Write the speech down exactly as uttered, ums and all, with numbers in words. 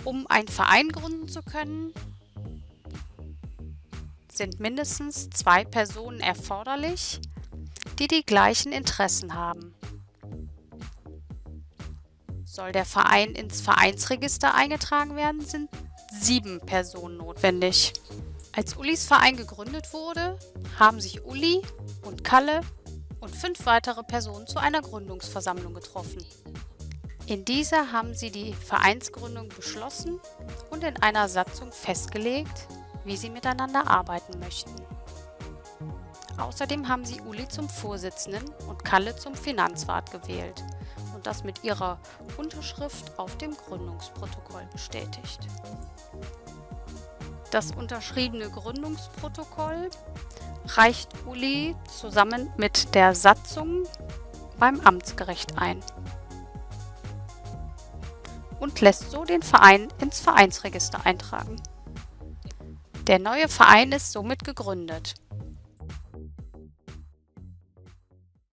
Um einen Verein gründen zu können, sind mindestens zwei Personen erforderlich, die die gleichen Interessen haben. Soll der Verein ins Vereinsregister eingetragen werden, sind sieben Personen notwendig. Als Ulis Verein gegründet wurde, haben sich Uli und Kalle und fünf weitere Personen zu einer Gründungsversammlung getroffen. In dieser haben sie die Vereinsgründung beschlossen und in einer Satzung festgelegt, wie sie miteinander arbeiten möchten. Außerdem haben sie Uli zum Vorsitzenden und Kalle zum Finanzwart gewählt und das mit ihrer Unterschrift auf dem Gründungsprotokoll bestätigt. Das unterschriebene Gründungsprotokoll reicht Uli zusammen mit der Satzung beim Amtsgericht ein und lässt so den Verein ins Vereinsregister eintragen. Der neue Verein ist somit gegründet.